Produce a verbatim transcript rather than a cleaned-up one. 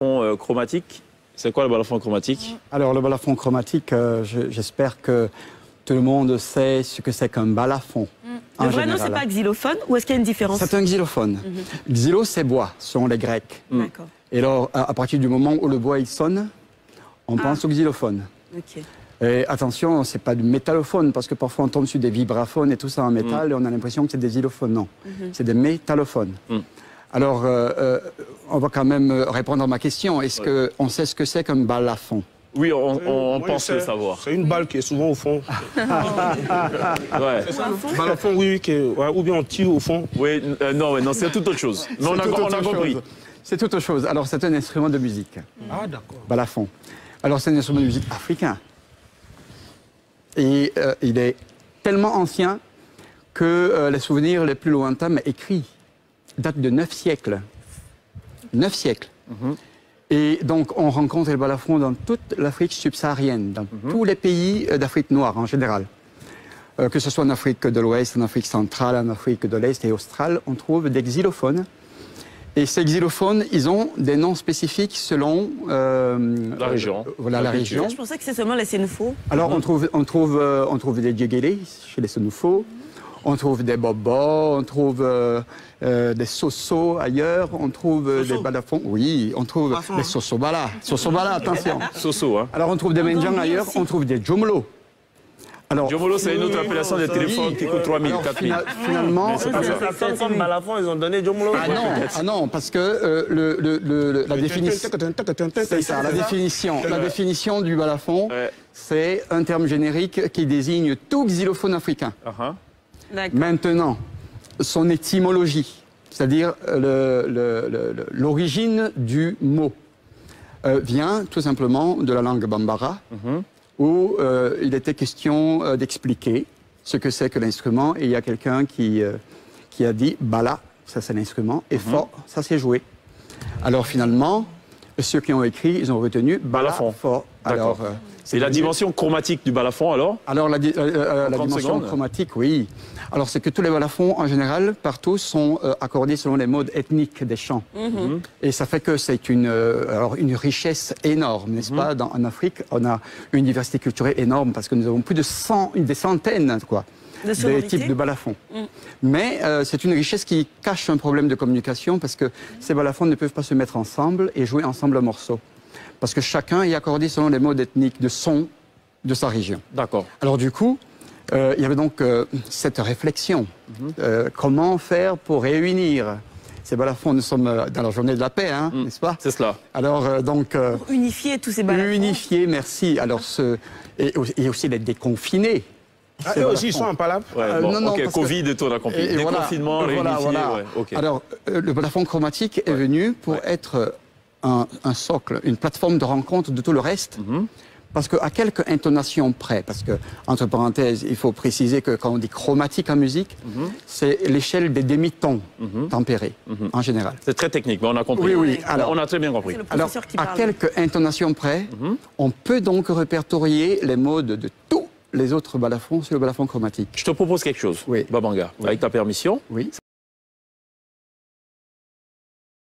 Euh, chromatique. C'est quoi le balafon chromatique? Alors, le balafon chromatique, euh, j'espère que tout le monde sait ce que c'est qu'un balafon. Mm. Le vrai nom, c'est pas xylophone ou est-ce qu'il y a une différence? C'est un xylophone. Mm-hmm. Xylo, c'est bois, selon les Grecs. Mm. D'accord. Et alors, à, à partir du moment où le bois il sonne, on ah. pense au xylophone. Okay. Et attention, c'est pas du métallophone, parce que parfois on tombe sur des vibraphones et tout ça en métal, mm. et on a l'impression que c'est des xylophones. Non, mm-hmm. c'est des métallophones. Mm. Alors, euh, euh, on va quand même répondre à ma question. Est-ce ouais. qu'on sait ce que c'est qu'un balafon? Oui, on, on, on pense le savoir. C'est une balle qui est souvent au fond. ouais. Balafon, oui, oui qui est, ouais, ou bien on tire au fond. Oui, euh, non, ouais, non c'est tout autre chose. Mais on a, on a compris. C'est tout autre chose. Alors, c'est un instrument de musique. Ah, d'accord. Balafon. Alors, c'est un instrument de musique africain. Et euh, il est tellement ancien que euh, les souvenirs les plus lointains, mais écrits, datent de neuf siècles. Neuf siècles. Mm-hmm. Et donc, on rencontre le balafon dans toute l'Afrique subsaharienne, dans mm-hmm. tous les pays d'Afrique noire en général. Euh, que ce soit en Afrique de l'Ouest, en Afrique centrale, en Afrique de l'Est et australe, on trouve des xylophones. Et ces xylophones, ils ont des noms spécifiques selon euh, la région. Euh, voilà, la, la région. Je pensais que c'est seulement les Sénoufos. Alors, mm-hmm. on, trouve, on, trouve, euh, on trouve des djegélés chez les Sénoufos. On trouve des bobos, on trouve euh, euh, des sosos ailleurs, on trouve euh, des balafons. Oui, on trouve Balafon. Des sosobala. Sosobala, attention. Soso, hein. Alors on trouve des mendiants ailleurs, on trouve des jomolo. Alors, Jomolo, c'est une autre appellation des téléphones qui coûte trois mille, quatre mille. Finalement, c'est pas ça. Ça comme balafon, ils ont donné Jomolo. Ah non, ah non, parce que euh, le, le, le, la définition, c'est ça, la définition, la définition du balafon, ouais. c'est un terme générique qui désigne tout xylophone africain. Uh-huh. Maintenant, son étymologie, c'est-à-dire l'origine du mot, euh, vient tout simplement de la langue bambara, mm-hmm. où euh, il était question euh, d'expliquer ce que c'est que l'instrument, et il y a quelqu'un qui, euh, qui a dit « bala », ça c'est l'instrument, et mm-hmm. « fort », ça c'est joué. Alors finalement, ceux qui ont écrit, ils ont retenu « balafon », fort. Alors, euh, et la dimension chromatique du balafon, alors? Alors, la, euh, euh, la dimension secondes. chromatique, oui. Alors, c'est que tous les balafons, en général, partout, sont euh, accordés selon les modes ethniques des chants. Mm-hmm. Et ça fait que c'est une, euh, alors, une richesse énorme, n'est-ce mm-hmm. pas? Dans, en Afrique, on a une diversité culturelle énorme parce que nous avons plus de cent, des centaines, quoi, de des types de balafons. Mm. Mais euh, c'est une richesse qui cache un problème de communication parce que mm. ces balafons ne peuvent pas se mettre ensemble et jouer ensemble un morceau. Parce que chacun est accordé selon les modes ethniques de son de sa région. D'accord. Alors du coup, euh, il y avait donc euh, cette réflexion. Mm-hmm. euh, comment faire pour réunir ces balafons? Nous sommes dans la journée de la paix, hein, mm. n'est-ce pas? C'est cela. Alors euh, donc... Euh, pour unifier tous ces balafons. Unifier, merci. Alors, ce, et, et aussi les déconfiner. Ah, eux aussi, ils sont en palabre ouais, euh, bon, non, non, ok, Covid et tout, on a compris. Et, et Déconfinement, voilà, réunifié, voilà, voilà. Ouais, okay. Alors, euh, le balafon chromatique est ouais. venu pour ouais. être... Un, un socle, une plateforme de rencontre de tout le reste, mm-hmm. parce qu'à quelques intonations près, parce que, entre parenthèses, il faut préciser que quand on dit chromatique en musique, mm-hmm. c'est l'échelle des demi-tons mm-hmm. tempérés, mm-hmm. en général. C'est très technique, mais on a compris. Oui, oui. Alors, on a très bien compris. Alors, à quelques intonations près, mm-hmm. on peut donc répertorier les modes de tous les autres balafons sur le balafon chromatique. Je te propose quelque chose, oui. Babanga, oui. avec ta permission. Oui.